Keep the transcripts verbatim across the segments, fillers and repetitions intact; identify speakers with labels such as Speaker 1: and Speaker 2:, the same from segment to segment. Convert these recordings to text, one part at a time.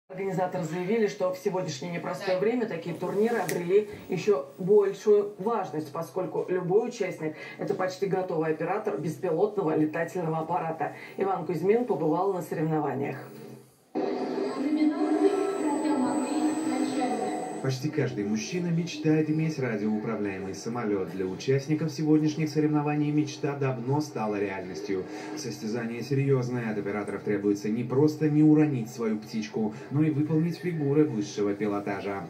Speaker 1: Организаторы заявили, что в сегодняшнее непростое время такие турниры обрели еще большую важность, поскольку любой участник – это почти готовый оператор беспилотного летательного аппарата. Иван Кузьмин побывал на соревнованиях.
Speaker 2: Почти каждый мужчина мечтает иметь радиоуправляемый самолет. Для участников сегодняшних соревнований мечта давно стала реальностью. Состязание серьезное. От операторов требуется не просто не уронить свою птичку, но и выполнить фигуры высшего пилотажа.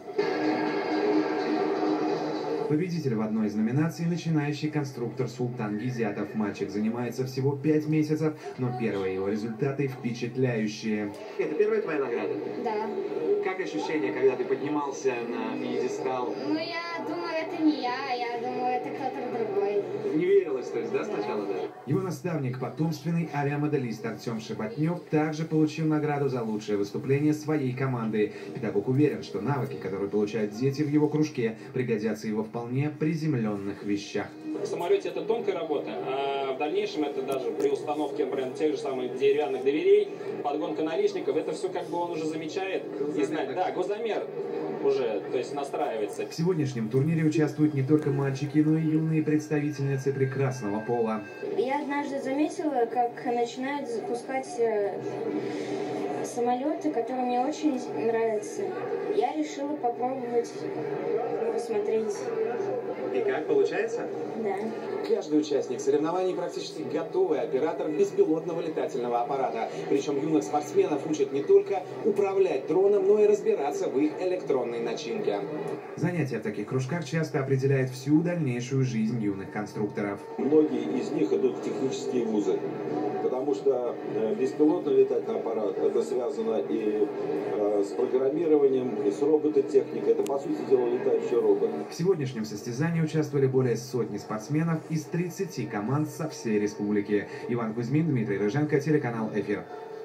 Speaker 2: Победитель в одной из номинаций – начинающий конструктор Султан Гизятов. Мальчик занимается всего пять месяцев, но первые его результаты впечатляющие.
Speaker 3: Это первая твоя награда?
Speaker 4: Да.
Speaker 3: Как ощущение, когда ты поднимался на пьедестал?
Speaker 4: Ну, я думаю, это не я, я думаю, это кто-то другой.
Speaker 3: Не верилось, то есть, да, сначала даже?
Speaker 2: Его наставник, потомственный авиамоделист Артем Шепотнев, также получил награду за лучшее выступление своей команды. Педагог уверен, что навыки, которые получают дети в его кружке, пригодятся его вполне приземленных вещах.
Speaker 5: В самолете это тонкая работа, а в дальнейшем это даже при установке, например, тех же самых деревянных дверей, подгонка наличников, это все как бы он уже замечает и знает. Да, гузомер уже, то есть настраивается.
Speaker 2: В сегодняшнем турнире участвуют не только мальчики, но и юные представительницы прекрасного пола.
Speaker 4: Я однажды заметила, как начинают запускать самолеты, которые мне очень нравятся. Я решила попробовать посмотреть.
Speaker 3: И как, получается?
Speaker 4: Да.
Speaker 3: Каждый участник соревнований практически готовый оператор беспилотного летательного аппарата. Причем юных спортсменов учат не только управлять дроном, но и разбираться в их электронной начинке.
Speaker 2: Занятия в таких кружках часто определяют всю дальнейшую жизнь юных конструкторов.
Speaker 6: Многие из них идут в технические вузы, потому что беспилотный летательный аппарат — это связано и э, с программированием, и с робототехникой. Это, по сути дела, летающий робот.
Speaker 2: В сегодняшнем состязании участвовали более сотни спортсменов из тридцати команд со всей республики. Иван Кузьмин, Дмитрий Рыженко, телеканал «Эфир».